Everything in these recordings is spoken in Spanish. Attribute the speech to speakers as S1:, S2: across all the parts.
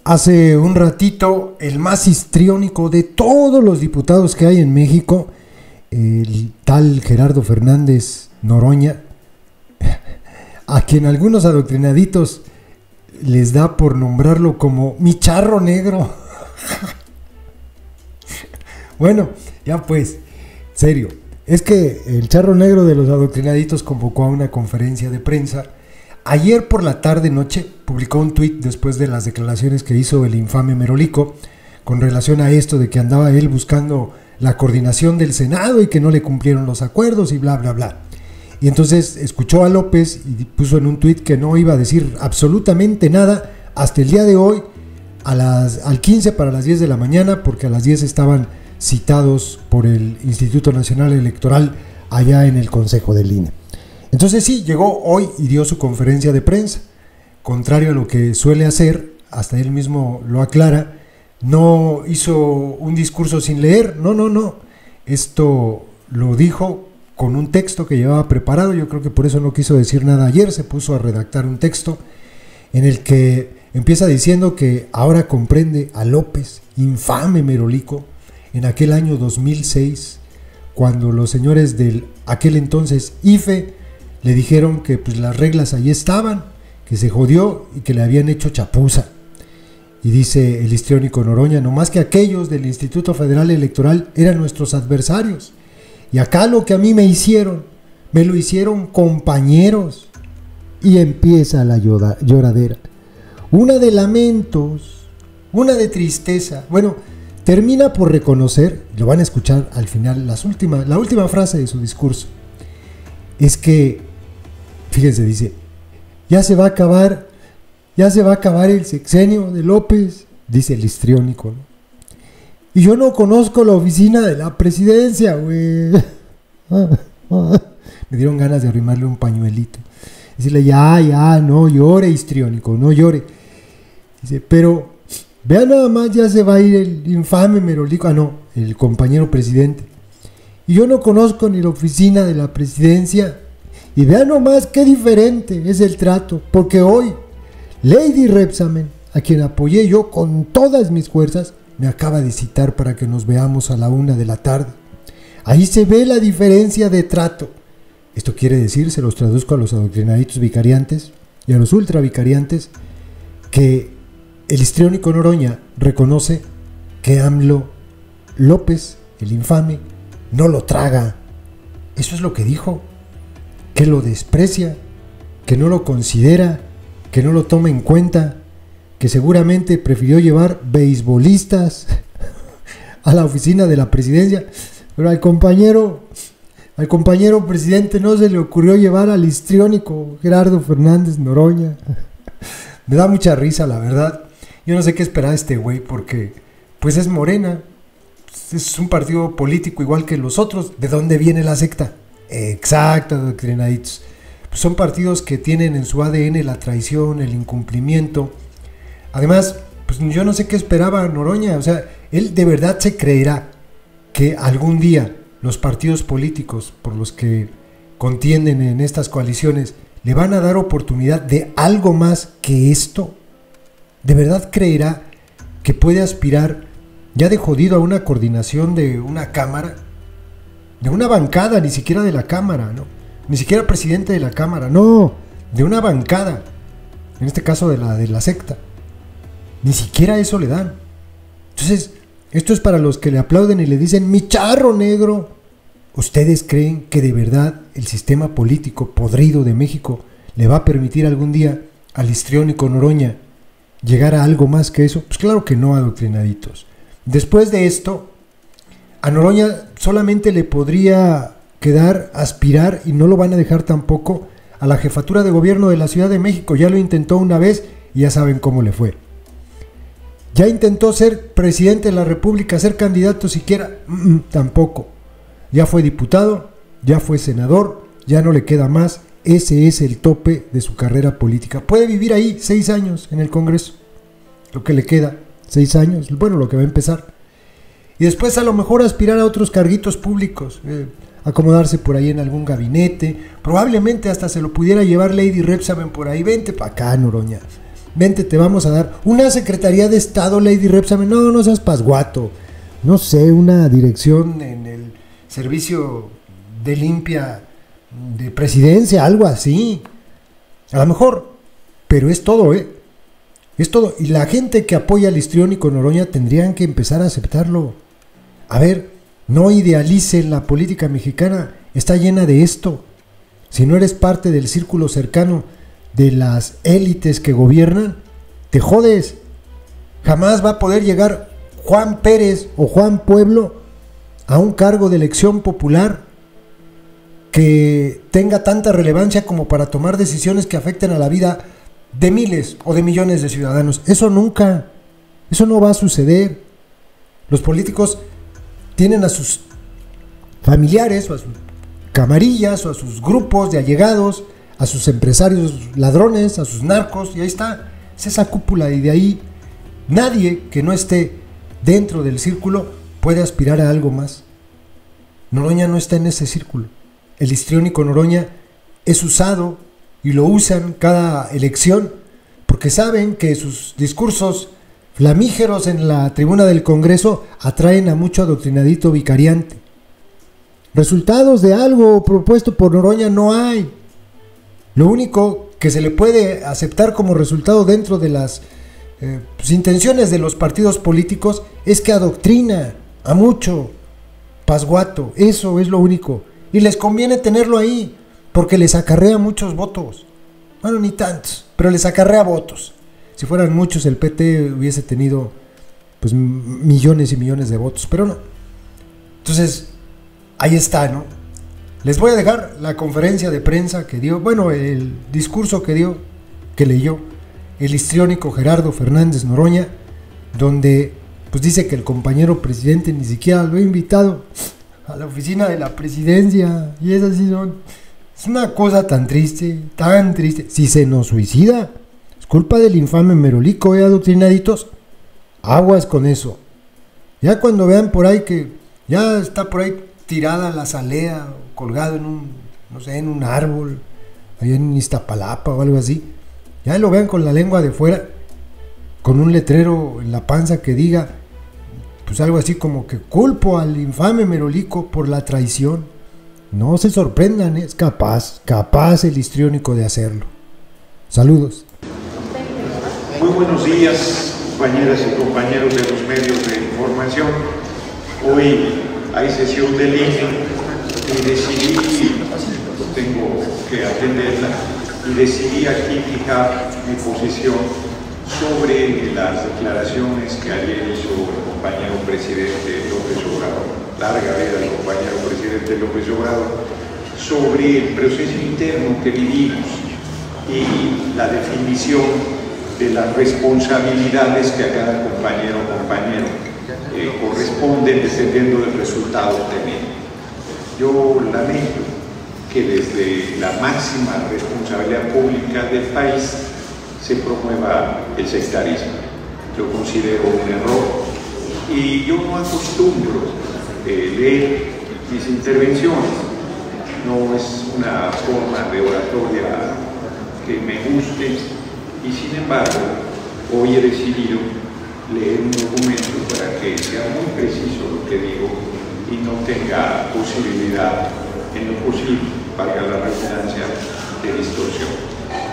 S1: Hace un ratito, el más histriónico de todos los diputados que hay en México, el tal Gerardo Fernández Noroña, a quien algunos adoctrinaditos les da por nombrarlo como mi charro negro. Bueno, ya pues, serio, es que el charro negro de los adoctrinaditos convocó a una conferencia de prensa. Ayer por la tarde-noche publicó un tuit después de las declaraciones que hizo el infame Merolico con relación a esto de que andaba él buscando la coordinación del Senado y que no le cumplieron los acuerdos y bla, bla, bla. Y entonces escuchó a López y puso en un tuit que no iba a decir absolutamente nada hasta el día de hoy al 15 para las 10 de la mañana, porque a las 10 estaban citados por el Instituto Nacional Electoral allá en el Consejo del INE. Entonces sí, llegó hoy y dio su conferencia de prensa, contrario a lo que suele hacer, hasta él mismo lo aclara, no hizo un discurso sin leer, no, esto lo dijo con un texto que llevaba preparado. Yo creo que por eso no quiso decir nada ayer, se puso a redactar un texto en el que empieza diciendo que ahora comprende a López, infame Merolico, en aquel año 2006, cuando los señores del aquel entonces IFE le dijeron que pues las reglas ahí estaban, que se jodió y que le habían hecho chapuza. Y dice el histriónico Noroña, no más que aquellos del Instituto Federal Electoral eran nuestros adversarios. Y acá lo que a mí me hicieron, me lo hicieron compañeros. Y empieza la lloradera. Una de lamentos, una de tristeza. Bueno, termina por reconocer, lo van a escuchar al final, la última frase de su discurso. Es que, fíjense, dice, ya se va a acabar el sexenio de López, dice el histriónico, ¿no? Y yo no conozco la oficina de la presidencia, güey. Me dieron ganas de arrimarle un pañuelito. Decirle, ya, no llore, histriónico, no llore. Dice, pero, vean nada más, ya se va a ir el infame Merolico, el compañero presidente. Y yo no conozco ni la oficina de la presidencia. Y vean nomás qué diferente es el trato, porque hoy Lady Repsamen, a quien apoyé yo con todas mis fuerzas, me acaba de citar para que nos veamos a la 1 de la tarde. Ahí se ve la diferencia de trato. Esto quiere decir, se los traduzco a los adoctrinaditos vicariantes y a los ultravicariantes, que el histriónico Noroña reconoce que AMLO López, el infame, no lo traga. Eso es lo que dijo. Que lo desprecia, que no lo considera, que no lo toma en cuenta, que seguramente prefirió llevar beisbolistas a la oficina de la presidencia, pero al compañero presidente no se le ocurrió llevar al histriónico Gerardo Fernández Noroña. Me da mucha risa, la verdad. Yo no sé qué esperar de este güey, porque pues es Morena, es un partido político igual que los otros. ¿De dónde viene la secta? Exacto, adoctrinaditos. Pues son partidos que tienen en su ADN la traición, el incumplimiento. Además, pues yo no sé qué esperaba Noroña. O sea, él de verdad se creerá que algún día los partidos políticos por los que contienden en estas coaliciones le van a dar oportunidad de algo más que esto. ¿De verdad creerá que puede aspirar ya de jodido a una coordinación de una cámara? De una bancada, ni siquiera de la Cámara, ¿no? Ni siquiera presidente de la Cámara, no, de una bancada, en este caso de la secta. Ni siquiera eso le dan. Entonces, esto es para los que le aplauden y le dicen, mi charro negro. ¿Ustedes creen que de verdad el sistema político podrido de México le va a permitir algún día al histriónico Noroña llegar a algo más que eso? Pues claro que no, adoctrinaditos. Después de esto, a Noroña solamente le podría quedar aspirar, y no lo van a dejar tampoco, a la jefatura de gobierno de la Ciudad de México. Ya lo intentó una vez y ya saben cómo le fue. Ya intentó ser presidente de la República, ser candidato siquiera, tampoco. Ya fue diputado, ya fue senador, ya no le queda más. Ese es el tope de su carrera política. Puede vivir ahí 6 años en el Congreso, lo que le queda, 6 años, bueno, lo que va a empezar. Y después a lo mejor aspirar a otros carguitos públicos, acomodarse por ahí en algún gabinete, probablemente hasta se lo pudiera llevar Lady Repsamen por ahí. Vente para acá, Noroña, vente, te vamos a dar una Secretaría de Estado, Lady Repsamen, no, no seas pasguato, no sé, una dirección en el servicio de limpia de presidencia, algo así, a lo mejor, pero es todo, es todo, y la gente que apoya al histriónico Noroña tendrían que empezar a aceptarlo. A ver, no idealicen la política mexicana, está llena de esto. Si no eres parte del círculo cercano de las élites que gobiernan, te jodes. Jamás va a poder llegar Juan Pérez o Juan Pueblo a un cargo de elección popular que tenga tanta relevancia como para tomar decisiones que afecten a la vida de miles o de millones de ciudadanos. Eso nunca, eso no va a suceder. Los políticos tienen a sus familiares o a sus camarillas o a sus grupos de allegados, a sus empresarios ladrones, a sus narcos, y ahí está, es esa cúpula, y de ahí nadie que no esté dentro del círculo puede aspirar a algo más. Noroña no está en ese círculo. El histriónico Noroña es usado y lo usan cada elección porque saben que sus discursos flamígeros en la tribuna del Congreso atraen a mucho adoctrinadito vicariante. Resultados de algo propuesto por Noroña no hay. Lo único que se le puede aceptar como resultado dentro de las intenciones de los partidos políticos es que adoctrina a mucho pasguato. Eso es lo único. Y les conviene tenerlo ahí porque les acarrea muchos votos. Bueno, ni tantos, pero les acarrea votos. Si fueran muchos, el PT hubiese tenido pues millones y millones de votos, pero no. Entonces, ahí está, ¿no? Les voy a dejar la conferencia de prensa que dio, bueno, el discurso que dio, que leyó el histriónico Gerardo Fernández Noroña, donde pues dice que el compañero presidente ni siquiera lo ha invitado a la oficina de la presidencia, y es así, ¿no? Es una cosa tan triste, si se nos suicida, es culpa del infame Merolico, adoctrinaditos, aguas con eso. Ya cuando vean por ahí que ya está por ahí tirada la azalea, colgado en un, no sé, en un árbol, allá en Iztapalapa o algo así, ya lo vean con la lengua de fuera, con un letrero en la panza que diga, pues algo así como que culpo al infame Merolico por la traición. No se sorprendan, es capaz el histriónico de hacerlo. Saludos.
S2: Muy buenos días, compañeras y compañeros de los medios de información. Hoy hay sesión del INE y decidí, tengo que atenderla, y decidí aquí fijar mi posición sobre las declaraciones que ayer hizo el compañero presidente López Obrador, larga vida al compañero presidente López Obrador, sobre el proceso interno que vivimos y la definición de las responsabilidades que a cada compañero o compañero corresponden dependiendo del resultado obtenido. Yo lamento que desde la máxima responsabilidad pública del país se promueva el sectarismo. Lo considero un error y yo no acostumbro leer mis intervenciones. No es una forma de oratoria que me guste y sin embargo hoy he decidido leer un documento para que sea muy preciso lo que digo y no tenga posibilidad en lo posible, valga la redundancia, de distorsión.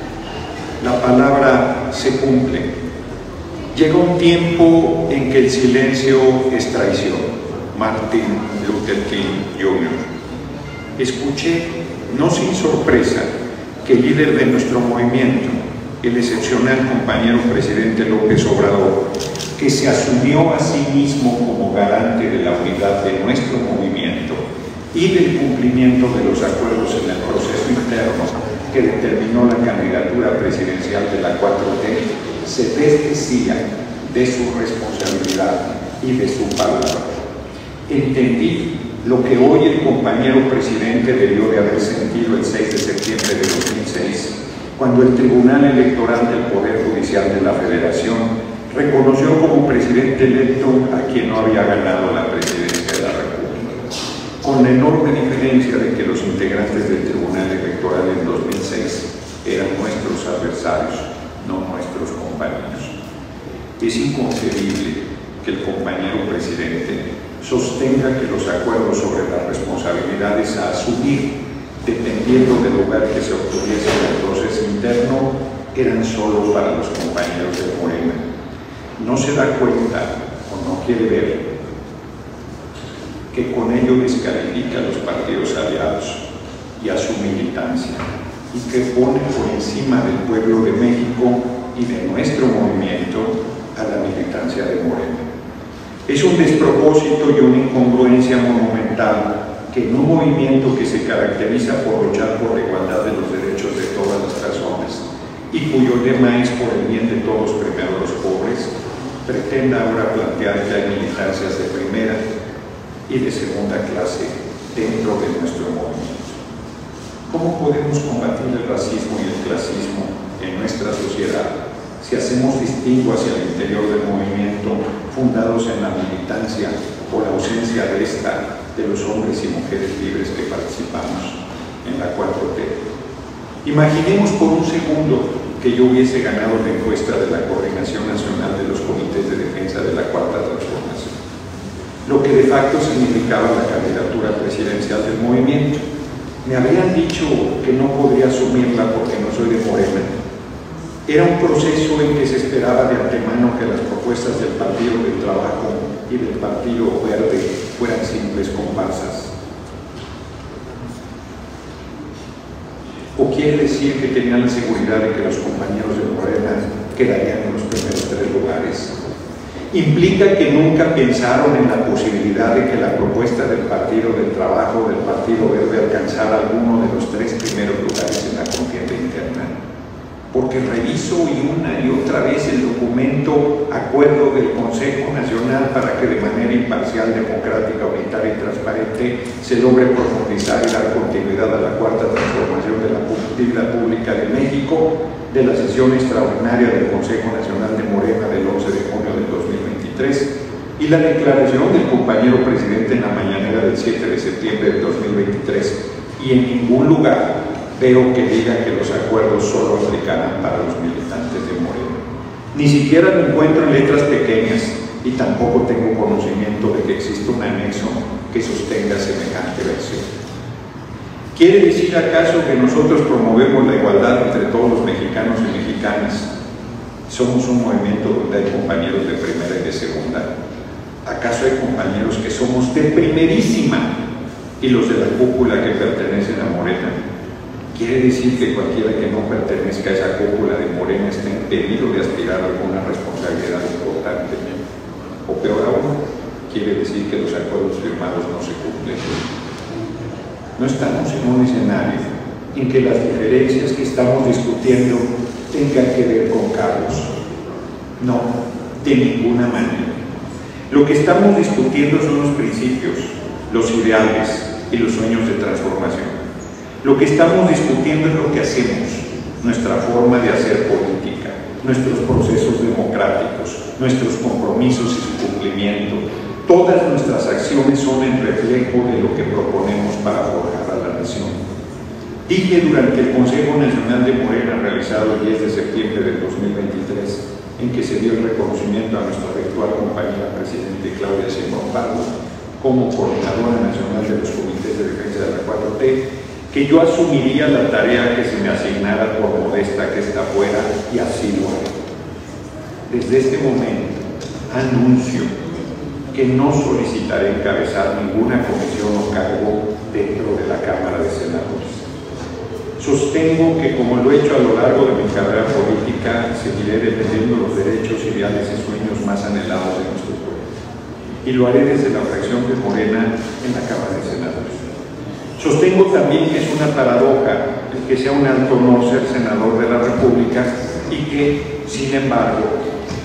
S2: La palabra se cumple. Llega un tiempo en que el silencio es traición. Martin Luther King Jr. Escuché, no sin sorpresa, que el líder de nuestro movimiento, el excepcional compañero presidente López Obrador, que se asumió a sí mismo como garante de la unidad de nuestro movimiento y del cumplimiento de los acuerdos en el proceso interno que determinó la candidatura presidencial de la 4T, se desdecía de su responsabilidad y de su palabra. Entendí lo que hoy el compañero presidente debió de haber sentido el 6 de septiembre de 2006, cuando el Tribunal Electoral del Poder Judicial de la Federación reconoció como presidente electo a quien no había ganado la presidencia de la República, con la enorme diferencia de que los integrantes del Tribunal Electoral en 2006 eran nuestros adversarios no nuestros compañeros. Es inconcebible que el compañero presidente sostenga que los acuerdos sobre las responsabilidades a asumir, dependiendo del lugar que se obtuviese en el proceso interno, eran solo para los compañeros de Morena. No se da cuenta o no quiere ver que con ello descalifica a los partidos aliados y a su militancia, y que pone por encima del pueblo de México y de nuestro movimiento a la militancia de Morena. Es un despropósito y una incongruencia monumental que en un movimiento que se caracteriza por luchar por la igualdad de los derechos de todas las personas y cuyo lema es por el bien de todos, primero los pobres, pretenda ahora plantear que hay militancias de primera y de segunda clase dentro de nuestro movimiento. ¿Cómo podemos combatir el racismo y el clasismo en nuestra sociedad si hacemos distingo hacia el interior del movimiento fundados en la militancia o la ausencia de esta de los hombres y mujeres libres que participamos en la 4T? Imaginemos por un segundo que yo hubiese ganado la encuesta de la Coordinación Nacional de los Comités de Defensa de la Cuarta Transformación, lo que de facto significaba la candidatura presidencial del movimiento. Me habrían dicho que no podría asumirla porque no soy de Morena. Era un proceso en que se esperaba de antemano que las propuestas del Partido del Trabajo y del Partido Verde fueran simples comparsas. ¿O quiere decir que tenían la seguridad de que los compañeros de Morena quedarían en los primeros 3 lugares? Implica que nunca pensaron en la posibilidad de que la propuesta del Partido del Trabajo o del Partido Verde alcanzara alguno de los 3 primeros lugares en la contienda interna. Porque reviso una y otra vez el documento Acuerdo del Consejo Nacional para que de manera imparcial, democrática, unitaria y transparente se logre profundizar y dar continuidad a la cuarta transformación de la vida pública de México, de la sesión extraordinaria del Consejo Nacional de Morena del 11 de junio del 2023 y la declaración del compañero presidente en la mañanera del 7 de septiembre del 2023, y en ningún lugar veo que diga que los acuerdos solo aplicarán para los militantes de Morena. Ni siquiera lo encuentro en letras pequeñas y tampoco tengo conocimiento de que exista un anexo que sostenga semejante versión. ¿Quiere decir acaso que nosotros promovemos la igualdad entre todos los mexicanos y mexicanas? Somos un movimiento donde hay compañeros de primera y de segunda. ¿Acaso hay compañeros que somos de primerísima y los de la cúpula que pertenecen a Morena? ¿Quiere decir que cualquiera que no pertenezca a esa cúpula de Morena está impedido de aspirar a alguna responsabilidad importante? O peor aún, quiere decir que los acuerdos firmados no se cumplen. No estamos en un escenario en que las diferencias que estamos discutiendo tengan que ver con cargos. No, de ninguna manera. Lo que estamos discutiendo son los principios, los ideales y los sueños de transformación. Lo que estamos discutiendo es lo que hacemos, nuestra forma de hacer política, nuestros procesos democráticos, nuestros compromisos y su cumplimiento. Todas nuestras acciones son el reflejo de lo que proponemos para forjar a la nación. Dije durante el Consejo Nacional de Morena realizado el 10 de septiembre del 2023, en que se dio el reconocimiento a nuestra virtual compañera presidente Claudia Sheinbaum Pardo como coordinadora nacional de los comités de defensa de la 4T, que yo asumiría la tarea que se me asignara por modesta que esta fuera, y así lo haré. Desde este momento anuncio que no solicitaré encabezar ninguna comisión o cargo dentro de la Cámara de Senadores. Sostengo que, como lo he hecho a lo largo de mi carrera política, seguiré defendiendo los derechos, ideales y sueños más anhelados de nuestro pueblo. Y lo haré desde la fracción de Morena en la Cámara de Senadores. Sostengo también que es una paradoja el que sea un alto honor ser senador de la República y que, sin embargo,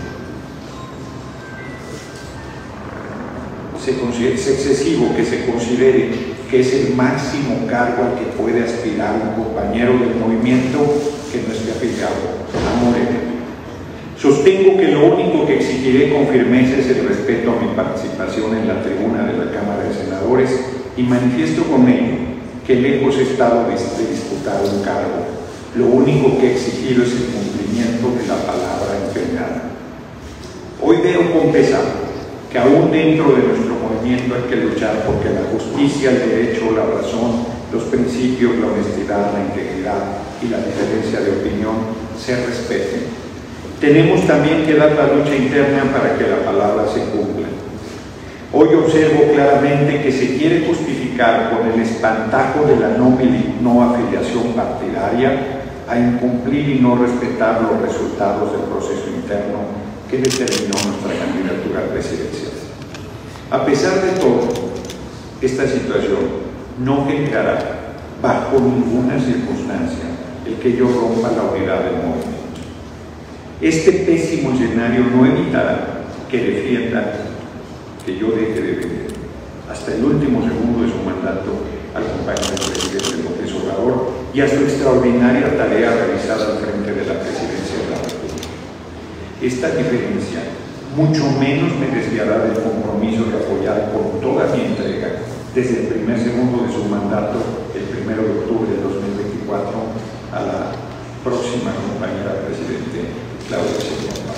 S2: es excesivo que se considere que es el máximo cargo al que puede aspirar un compañero del movimiento que no esté afiliado a Morena. Sostengo que lo único que exigiré con firmeza es el respeto a mi participación en la tribuna de la Cámara de Senadores y manifiesto con ello que lejos he estado de disputar un cargo, Lo único que he exigido es el cumplimiento de la palabra empeñada. Hoy veo con pesar que aún dentro de nuestro movimiento hay que luchar porque la justicia, el derecho, la razón, los principios, la honestidad, la integridad y la diferencia de opinión se respeten. Tenemos también que dar la lucha interna para que la palabra se cumpla. Hoy observo claramente que se quiere justificar con el espantajo de la no afiliación partidaria a incumplir y no respetar los resultados del proceso interno que determinó nuestra candidatura presidencial. A pesar de todo, esta situación no generará bajo ninguna circunstancia el que yo rompa la unidad del movimiento. Este pésimo escenario no evitará que defienda que yo deje de vender hasta el último segundo de su mandato al compañero presidente López Obrador y a su extraordinaria tarea realizada al frente de la presidencia de la República. Esta diferencia mucho menos me desviará del compromiso de apoyar con toda mi entrega desde el primer segundo de su mandato, el 1 de octubre de 2024, a la próxima compañera presidente Claudia Sheinbaum.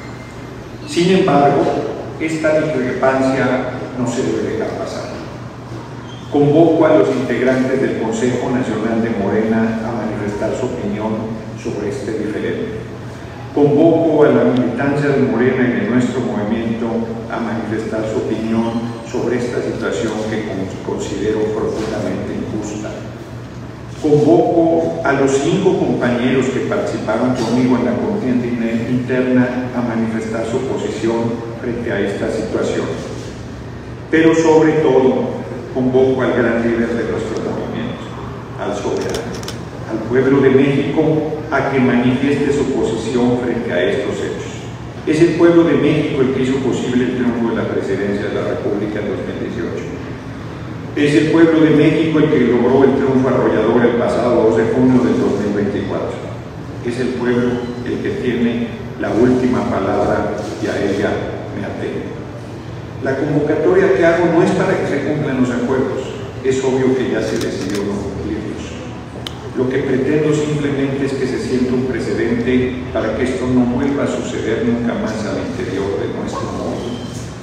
S2: Sin embargo, esta discrepancia no se debe dejar pasar. Convoco a los integrantes del Consejo Nacional de Morena a manifestar su opinión sobre este diferendo. Convoco a la militancia de Morena y de nuestro movimiento a manifestar su opinión sobre esta situación que considero profundamente injusta. Convoco a los 5 compañeros que participaron conmigo en la contienda interna a manifestar su posición frente a esta situación. Pero sobre todo, convoco al gran líder de nuestro movimiento, al soberano, al pueblo de México, a que manifieste su posición frente a estos hechos. Es el pueblo de México el que hizo posible el triunfo de la presidencia de la República en 2018. Es el pueblo de México el que logró el triunfo arrollador el pasado 2 de junio del 2024. Es el pueblo el que tiene la última palabra y a ella me atengo. La convocatoria que hago no es para que se cumplan los acuerdos, es obvio que ya se decidió no cumplirlos. Lo que pretendo simplemente es que se sienta un precedente para que esto no vuelva a suceder nunca más al interior de nuestro movimiento.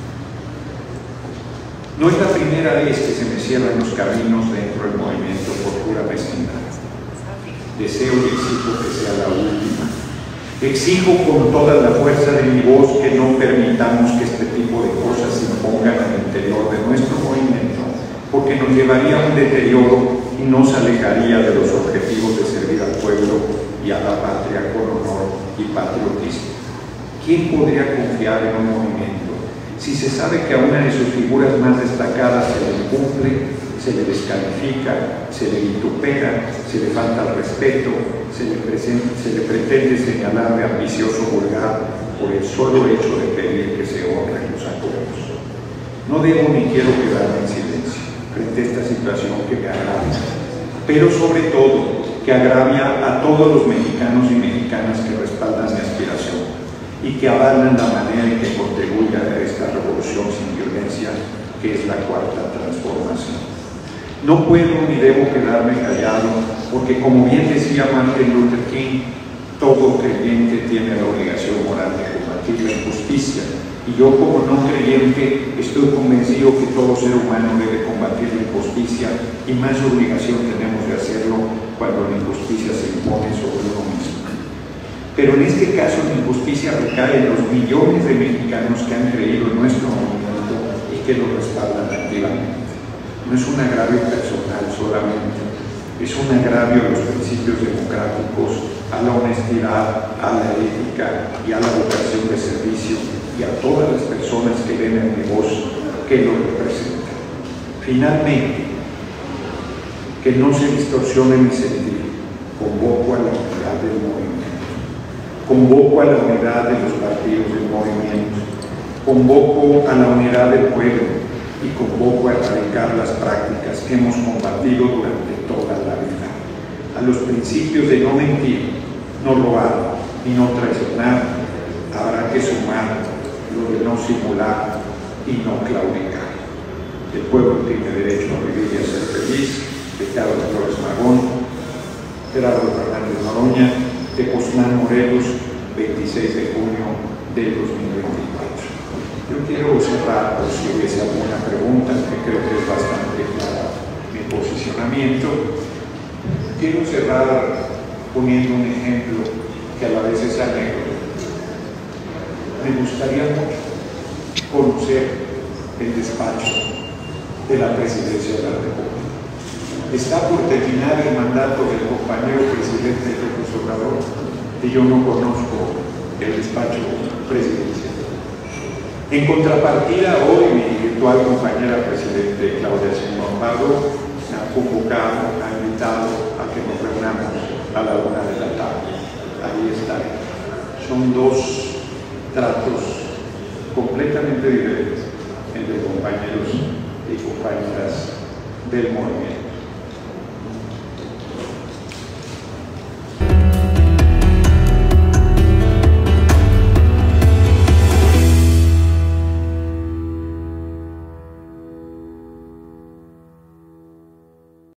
S2: No es la primera vez que se me cierran los caminos dentro del movimiento por pura mezquindad. Deseo y exijo que sea la última. Exijo con toda la fuerza de mi voz que no permitamos que este tipo de cosas se impongan al interior de nuestro movimiento, porque nos llevaría a un deterioro y nos alejaría de los objetivos de servir al pueblo y a la patria con honor y patriotismo. ¿Quién podría confiar en un movimiento si se sabe que a una de sus figuras más destacadas se le incumple, se le descalifica, se le vitupera, se le falta el respeto, se le pretende señalar de ambicioso vulgar por el solo hecho de pedir que se honren los acuerdos? No debo ni quiero quedarme en silencio frente a esta situación que me agravia, pero sobre todo que agravia a todos los mexicanos y mexicanas que respaldan mi aspiración y que avalan la manera en que contribuye a esta revolución sin violencia que es la cuarta transformación. No puedo ni debo quedarme callado, porque como bien decía Martin Luther King, todo creyente tiene la obligación moral de combatir la injusticia, y yo como no creyente estoy convencido que todo ser humano debe combatir la injusticia, y más obligación tenemos de hacerlo cuando la injusticia se impone sobre uno mismo. Pero en este caso la injusticia recae en los millones de mexicanos que han creído en nuestro movimiento y que lo respaldan activamente. No es un agravio personal solamente, es un agravio a los principios democráticos, a la honestidad, a la ética y a la vocación de servicio y a todas las personas que ven en mi voz que lo representan. Finalmente, que no se distorsione mi sentido, convoco a la unidad del movimiento, convoco a la unidad de los partidos del movimiento, convoco a la unidad del pueblo, y convoco a erradicar las prácticas que hemos combatido durante toda la vida. A los principios de no mentir, no robar y no traicionar, habrá que sumar lo de no simular y no claudicar. El pueblo tiene derecho a vivir y a ser feliz. Ricardo Flores Magón, Gerardo Fernández Noroña. Tepoztlán, Morelos, 26 de junio del 2024. Yo quiero cerrar, por si hubiese alguna pregunta, que creo que es bastante clara mi posicionamiento. Quiero cerrar poniendo un ejemplo que a la vez es anécdota. Me gustaría mucho conocer el despacho de la Presidencia de la República. Está por terminar el mandato del compañero presidente López Obrador y yo no conozco el despacho presidencial. En contrapartida, hoy mi virtual compañera presidente Claudia Sheinbaum Pardo me ha convocado, ha invitado a que nos reunamos a la 1 de la tarde. Ahí estaré. Son dos tratos completamente diferentes entre compañeros y compañeras del movimiento.